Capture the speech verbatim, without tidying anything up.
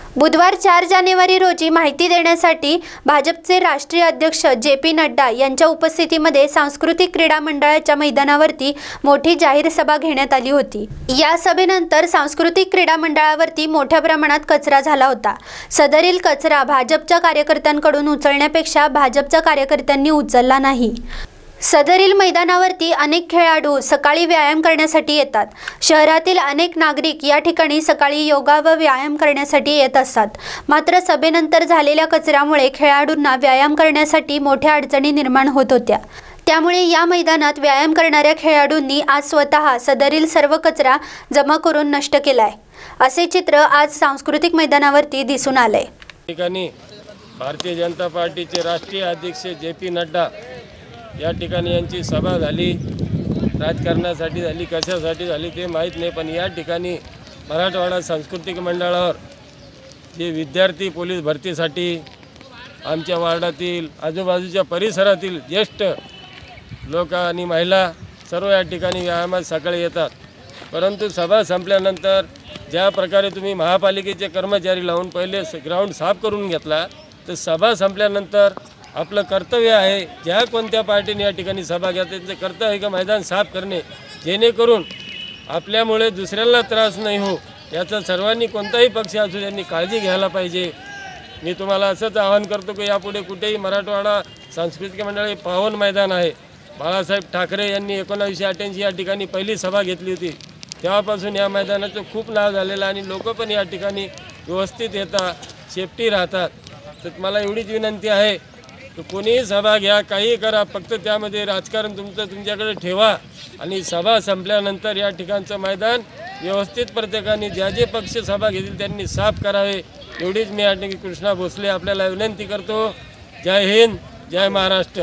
बुधवार चार जानेवारी रोजी माहिती देण्यासाठी भाजपचे राष्ट्रीय अध्यक्ष जे पी नड्डा यांच्या उपस्थितीमध्ये सांस्कृतिक क्रीडा मंडळाच्या मैदानावरती मोठी जाहीर सभा घेण्यात आली होती। या सभेनंतर सांस्कृतिक क्रीडा मंडळावरती मोठ्या प्रमाणात कचरा झाला होता। सदरील कचरा भाजपच्या कार्यकर्त्यांकडून उचलण्यापेक्षा भाजपच्या कार्यकर्त्यांनी उचलला नाही। सदरील मैदानावरती अनेक खेळाडू सकाळी व्यायाम करण्यासाठी येतात। शहरातील अनेक नागरिक या ठिकाणी सकाळी योगा व व्यायाम करण्यासाठी येत असतात। मात्र सभेनंतर झालेल्या कचऱ्यामुळे खेळाडूंना व्यायाम करण्यासाठी मोठ्या अडचणी निर्माण होत होत्या। त्यामुळे या मैदानात व्यायाम करणाऱ्या खेळाडूंनी आज स्वतः सदरील सर्व कचरा जमा करून नष्ट केलाय। असे चित्र आज सांस्कृतिक मैदानावरती दिसून आले। ठिकाणी भारतीय जनता पार्टीचे राष्ट्रीय अध्यक्ष जे पी नड्डा या ठिकाणी यांची सभा झाली। राजकारणासाठी झाली, कशासाठी झाली ते माहीत नाही, पण या ठिकाणी मराठवाडा सांस्कृतिक मंडळावर जे विद्यार्थी पोलीस भरतीसाठी आमच्या वार्डातील आजूबाजूच्या परिसरातील ज्येष्ठ लोक आणि महिला सर्व या ठिकाणी व्यायामात सकाळी येतात। परंतु सभा संपल्यानंतर ज्या प्रकारे तुम्ही महापालिकेचे कर्मचारी लावून पहिले ग्राउंड साफ करून घेतला, तर सभा संपल्यानंतर आपलं कर्तव्य आहे, ज्या कोणत्या पार्टीने या ठिकाणी सभा घ्या त्यांचं कर्तव्य आहे का मैदान साफ करणे, जेणेकरून आपल्यामुळे दुसऱ्याला त्रास नाही हो, याचा सर्वांनी कोणताही पक्ष असू त्यांनी काळजी घ्यायला पाहिजे। मी तुम्हाला असंच आवाहन करतो की यापुढे कुठेही मराठवाडा सांस्कृतिक मंडळ हे पावन मैदान आहे। बाळासाहेब ठाकरे यांनी एकोणावीसशे अठ्ठ्याऐंशी या ठिकाणी पहिली सभा घेतली होती, तेव्हापासून या मैदानाचं खूप नाव झालेलं आणि लोक पण या ठिकाणी व्यवस्थित येतात, सेफ्टी राहतात। तर मला एवढीच विनंती आहे की कोणीही सभा घ्या, काही करा, फक्त त्यामध्ये राजकारण तुमचं तुमच्याकडे ठेवा आणि सभा संपल्यानंतर या ठिकाणचं मैदान व्यवस्थित प्रत्येकाने ज्या जे पक्ष सभा घेतील त्यांनी साफ करावे, एवढीच मी या ठिकाणी कृष्णा भोसले आपल्याला विनंती करतो। जय हिंद, जय महाराष्ट्र।